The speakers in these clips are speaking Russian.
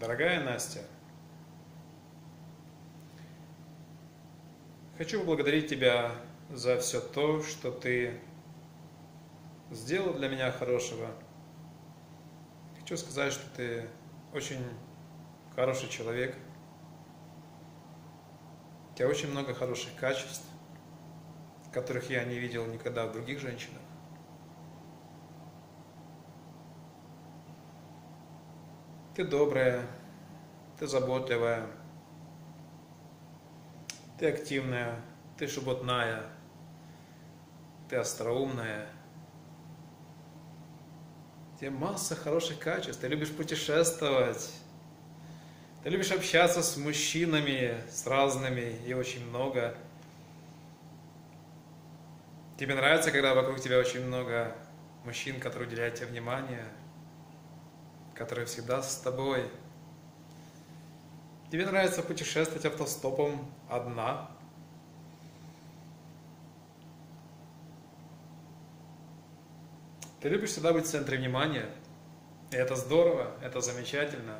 Дорогая Настя, хочу поблагодарить тебя за все то, что ты сделал для меня хорошего. Хочу сказать, что ты очень хороший человек. У тебя очень много хороших качеств, которых я не видел никогда в других женщинах. Ты добрая, ты заботливая, ты активная, ты шебутная, ты остроумная. У тебя масса хороших качеств, ты любишь путешествовать, ты любишь общаться с мужчинами, с разными и очень много. Тебе нравится, когда вокруг тебя очень много мужчин, которые уделяют тебе внимание, которые всегда с тобой. Тебе нравится путешествовать автостопом одна. Ты любишь всегда быть в центре внимания. И это здорово, это замечательно.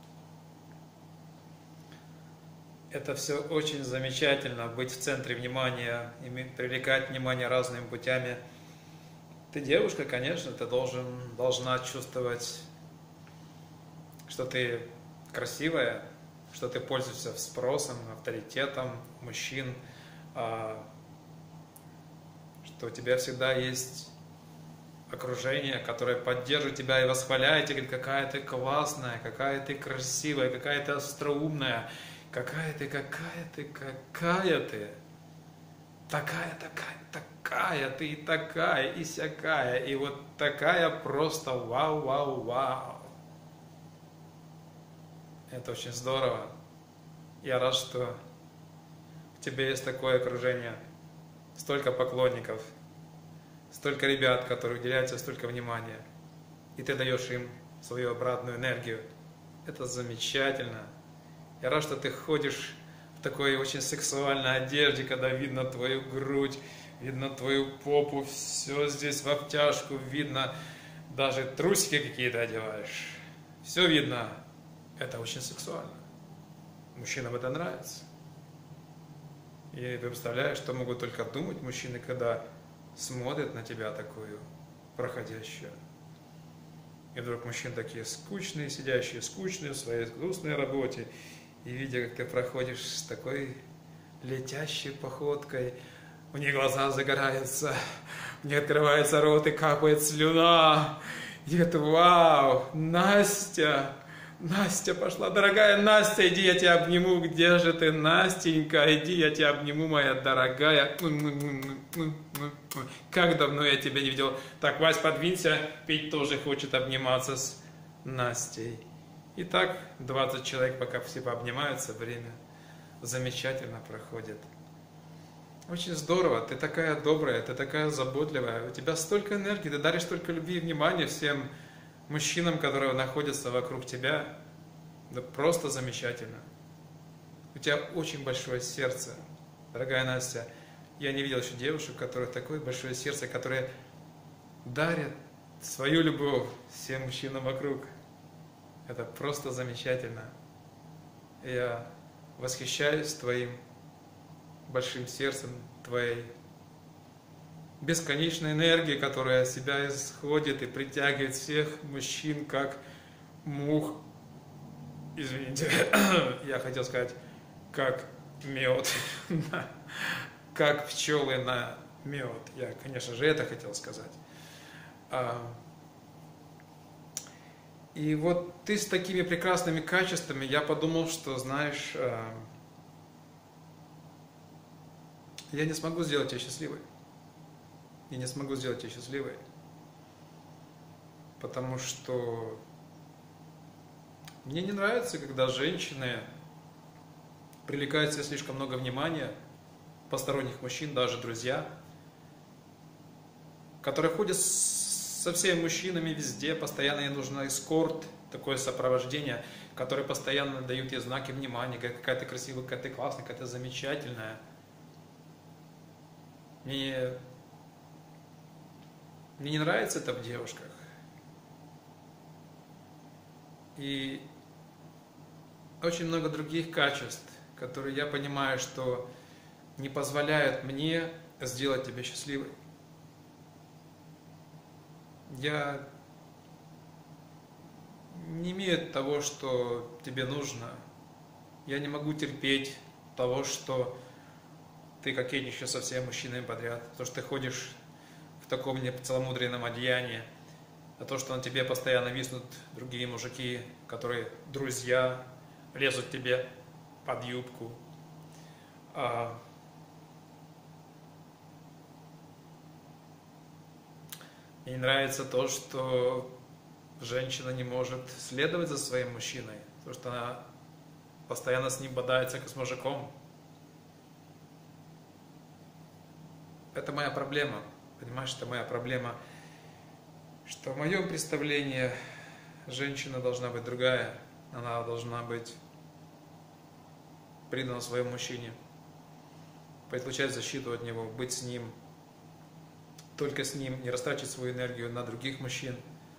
Это все очень замечательно, быть в центре внимания, привлекать внимание разными путями. Ты девушка, конечно, ты должна чувствовать, что ты красивая, что ты пользуешься спросом, авторитетом мужчин, что у тебя всегда есть окружение, которое поддерживает тебя и восхваляет, и говорит, какая ты классная, какая ты красивая, какая ты остроумная, какая ты, такая, ты и такая, и сякая, и вот такая просто вау. Это очень здорово. Я рад, что у тебя есть такое окружение, столько поклонников, столько ребят, которые уделяют тебе столько внимания, и ты даешь им свою обратную энергию. Это замечательно. Я рад, что ты ходишь в такой очень сексуальной одежде, когда видно твою грудь, видно твою попу, все здесь в обтяжку, видно, даже трусики какие-то одеваешь. Все видно. Это очень сексуально. Мужчинам это нравится. И ты представляешь, что могут только думать мужчины, когда смотрят на тебя такую проходящую. И вдруг мужчины такие скучные, сидящие скучные в своей грустной работе, и видя, как ты проходишь с такой летящей походкой, у них глаза загораются, у них открывается рот и капает слюна. И это вау, Настя пошла, дорогая Настя, иди, я тебя обниму, где же ты, Настенька, иди, я тебя обниму, моя дорогая, как давно я тебя не видел. Так, Вась, подвинься, Петь тоже хочет обниматься с Настей. И так 20 человек, пока все пообнимаются, время замечательно проходит. Очень здорово, ты такая добрая, ты такая заботливая, у тебя столько энергии, ты даришь столько любви и внимания всем мужчинам, которые находятся вокруг тебя. Да просто замечательно. У тебя очень большое сердце, дорогая Настя. Я не видел еще девушек, у которых такое большое сердце, которые дарят свою любовь всем мужчинам вокруг. Это просто замечательно. Я восхищаюсь твоим большим сердцем, твоей бесконечной энергией, которая от себя исходит и притягивает всех мужчин, как мух. Извините, я хотел сказать, как мед, как пчелы на мед. Я, конечно же, это хотел сказать. И вот ты с такими прекрасными качествами, я подумал, что, знаешь, я не смогу сделать тебя счастливой. Я не смогу сделать тебя счастливой, потому что мне не нравится, когда женщины привлекают себе слишком много внимания, посторонних мужчин, даже друзья, которые ходят со всеми мужчинами везде, постоянно ей нужен эскорт, такое сопровождение, которые постоянно дают ей знаки внимания, говорят, какая ты красивая, какая ты классная, какая ты замечательная. Мне не нравится это в девушках. И очень много других качеств, которые я понимаю, что не позволяют мне сделать тебя счастливой. Я не имею того, что тебе нужно. Я не могу терпеть того, что ты кокетничаешь со всеми мужчинами подряд, то, что ты ходишь в таком целомудренном одеянии, а то, что на тебе постоянно виснут другие мужики, которые друзья, лезут тебе под юбку. Мне не нравится то, что женщина не может следовать за своим мужчиной, потому что она постоянно с ним бодается, как с мужиком. Это моя проблема, понимаешь, это моя проблема, что в моем представлении женщина должна быть другая, она должна быть предана своему мужчине, получать защиту от него, быть с ним, только с ним, не растратить свою энергию на других мужчин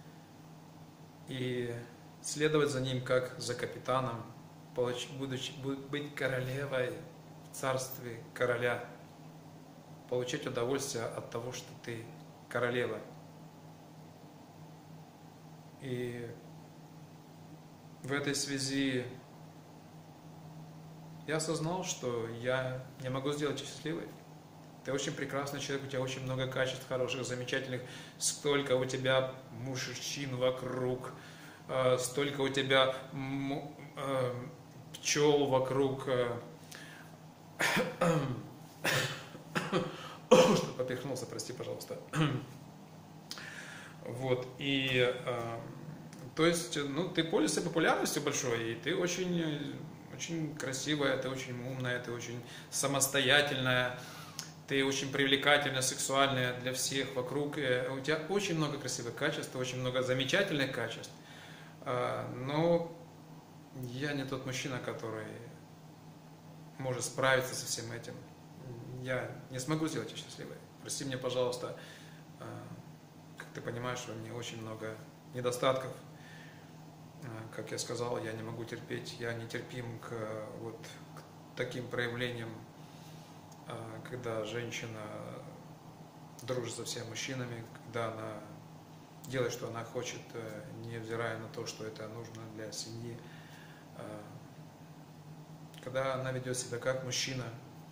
и следовать за ним как за капитаном, быть королевой в царстве короля, получать удовольствие от того, что ты королева. И в этой связи я осознал, что я не могу сделать тебя счастливой. Ты очень прекрасный человек, у тебя очень много качеств хороших, замечательных, столько у тебя мужчин вокруг, столько у тебя пчел вокруг, что поперхнулся, прости, пожалуйста. Вот, и, то есть, ну, ты пользуешься популярностью большой, и ты очень, очень красивая, ты очень умная, ты очень самостоятельная, ты очень привлекательная, сексуальная для всех вокруг, у тебя очень много красивых качеств, очень много замечательных качеств, но я не тот мужчина, который может справиться со всем этим. Я не смогу сделать тебя счастливой. Прости меня, пожалуйста, как ты понимаешь, во мне очень много недостатков. Как я сказал, я не могу терпеть, я нетерпим к таким проявлениям, когда женщина дружит со всеми мужчинами, когда она делает, что она хочет, невзирая на то, что это нужно для семьи, когда она ведет себя как мужчина.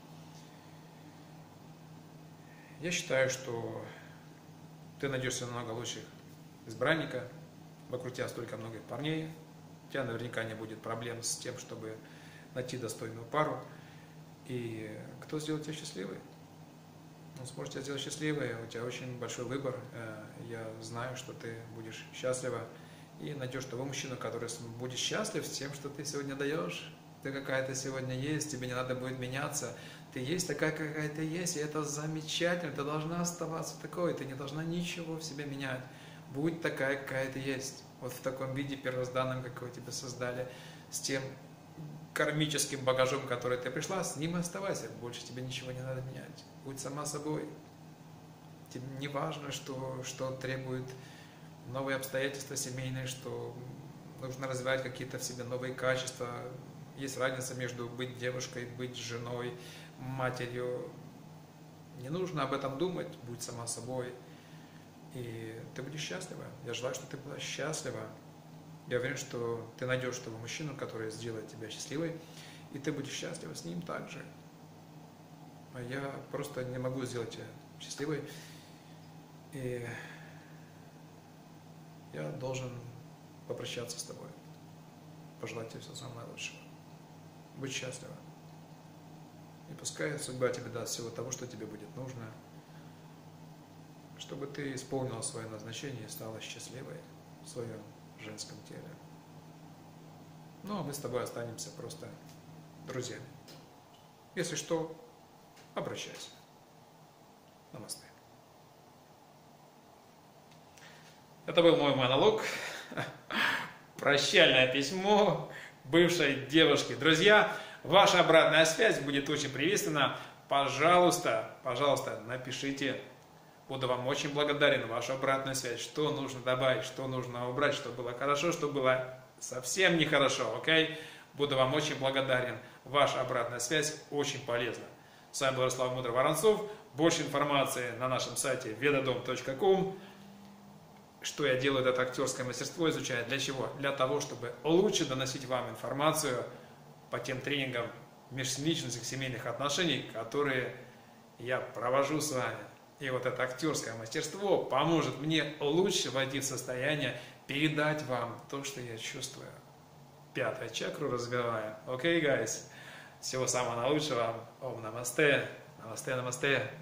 Я считаю, что ты найдешь себе намного лучших избранника, вокруг тебя столько много парней, у тебя наверняка не будет проблем с тем, чтобы найти достойную пару. И кто сделает тебя счастливой? Он сможет тебя сделать счастливой, у тебя очень большой выбор. Я знаю, что ты будешь счастлива и найдешь того мужчину, который будет счастлив с тем, что ты сегодня даешь. Ты какая-то сегодня есть, тебе не надо будет меняться. Ты есть такая, какая ты есть, и это замечательно. Ты должна оставаться такой, ты не должна ничего в себе менять. Будь такая, какая ты есть. Вот в таком виде первозданном, какой тебя создали, с тем кармическим багажом, который ты пришла, с ним и оставайся. Больше тебе ничего не надо менять. Будь сама собой. Тебе не важно, что требует новые обстоятельства семейные, что нужно развивать какие-то в себе новые качества. Есть разница между быть девушкой, быть женой, матерью. Не нужно об этом думать, будь сама собой. И ты будешь счастлива. Я желаю, чтобы ты была счастлива. Я уверен, что ты найдешь того мужчину, который сделает тебя счастливой, и ты будешь счастлива с ним также. А я просто не могу сделать тебя счастливой. И я должен попрощаться с тобой, пожелать тебе всего самого лучшего. Будь счастлива. И пускай судьба тебе даст всего того, что тебе будет нужно, чтобы ты исполнила свое назначение и стала счастливой в своем женском теле. Ну, а мы с тобой останемся просто друзьями. Если что, обращайся. Намасте. Это был мой монолог. Прощальное письмо бывшей девушке. Друзья, ваша обратная связь будет очень приветственна. Пожалуйста, пожалуйста, напишите. Буду вам очень благодарен, вашу обратную связь. Что нужно добавить, что нужно убрать, что было хорошо, что было совсем нехорошо, окей? Буду вам очень благодарен. Ваша обратная связь очень полезна. С вами был Ярослав Мудро-Воронцов. Больше информации на нашем сайте vedodom.com. Что я делаю, это актерское мастерство изучаю. Для чего? Для того, чтобы лучше доносить вам информацию по тем тренингам межличностных семейных отношений, которые я провожу с вами. И вот это актерское мастерство поможет мне лучше войти в состояние передать вам то, что я чувствую. Пятую чакру развиваю. Окей, guys? Всего самого наилучшего вам. Ом намасте. Намасте, намасте.